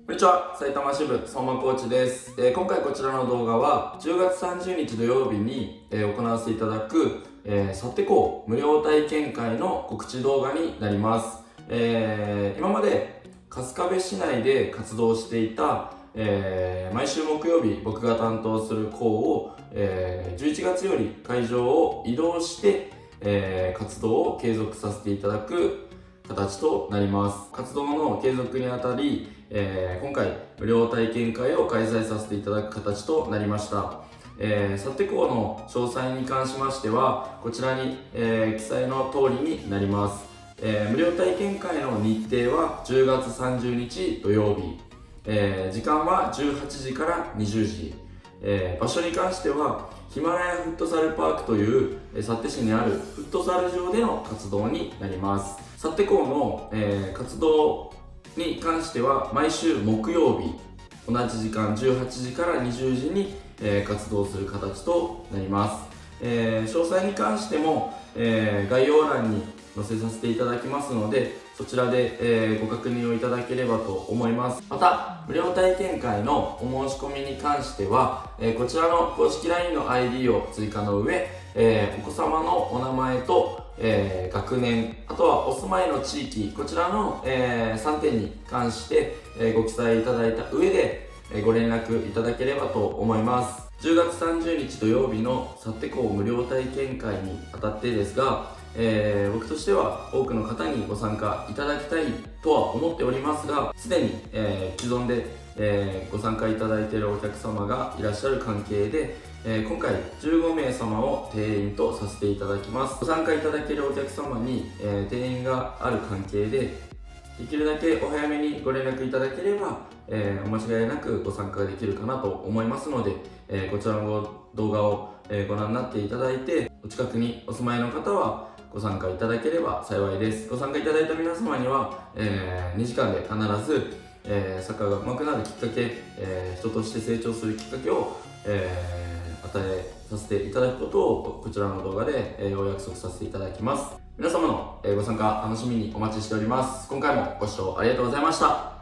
こんにちは、埼玉支部相馬コーチです。今回こちらの動画は10月30日土曜日に、行わせていただく、サテコ無料体験会の告知動画になります。今まで春日部市内で活動していた、毎週木曜日僕が担当する校を、11月より会場を移動して、活動を継続させていただく形となります。活動の継続にあたり、今回無料体験会を開催させていただく形となりました。サテコの詳細に関しましてはこちらに、記載の通りになります。無料体験会の日程は10月30日土曜日、時間は18時から20時、場所に関してはヒマラヤフットサルパークという幸手市にあるフットサル場での活動になります。サテコの、活動に関しては毎週木曜日同じ時間18時から20時に、活動する形となります。詳細に関しても、概要欄に載せさせていただきますのでそちらで、ご確認をいただければと思います。また無料体験会のお申し込みに関しては、こちらの公式 LINE の ID を追加の上、お子様のお名前と、学年、あとはお住まいの地域、こちらの、3点に関して、ご記載いただいた上で、ご連絡いただければと思います。10月30日土曜日のサテコ無料体験会にあたってですが、僕としては多くの方にご参加いただきたいとは思っておりますが、すでに、既存で、ご参加いただいているお客様がいらっしゃる関係で、今回15名様を定員とさせていただきます。ご参加いただけるお客様に、定員がある関係でできるだけお早めにご連絡いただければ、お間違いなくご参加できるかなと思いますので、こちらの動画を、ご覧になっていただいてお近くにお住まいの方はご参加いただければ幸いです。ご参加いただいた皆様には、2時間で必ず、サッカーが上手くなるきっかけ、人として成長するきっかけを、与えさせていただくことをこちらの動画で、お約束させていただきます。皆様の、ご参加楽しみにお待ちしております。今回もご視聴ありがとうございました。